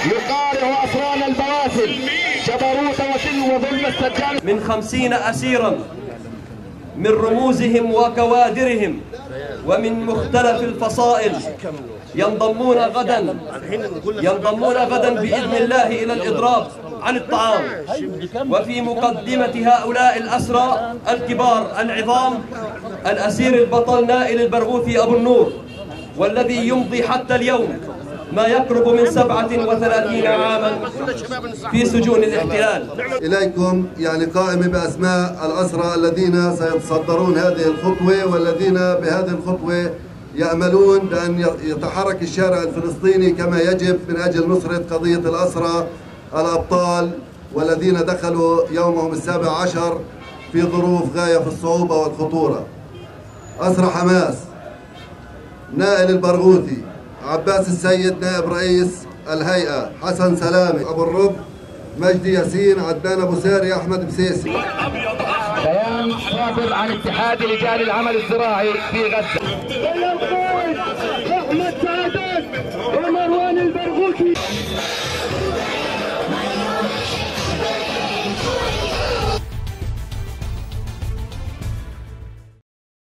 يقارع أسران البواسل جبروت وظلم السجان. من 50 أسيرا من رموزهم وكوادرهم ومن مختلف الفصائل ينضمون غدا بإذن الله إلى الإضراب عن الطعام. وفي مقدمة هؤلاء الأسرى الكبار العظام الأسير البطل نائل البرغوثي أبو النور، والذي يمضي حتى اليوم ما يقرب من 37 عاما في سجون الاحتلال. إليكم يعني قائمة بأسماء الأسرى الذين سيتصدرون هذه الخطوة، والذين بهذه الخطوة يأملون بأن يتحرك الشارع الفلسطيني كما يجب من أجل نصرة قضية الأسرى الأبطال، والذين دخلوا يومهم 17 في ظروف غاية في الصعوبة والخطورة. أسرى حماس: نائل البرغوثي، عباس السيد نائب رئيس الهيئة، حسن سلامة، أبو الرب، مجدي ياسين، عدنان أبو ساري، أحمد بسيسي. بيان صادر عن اتحاد رجال العمل الزراعي في غزة.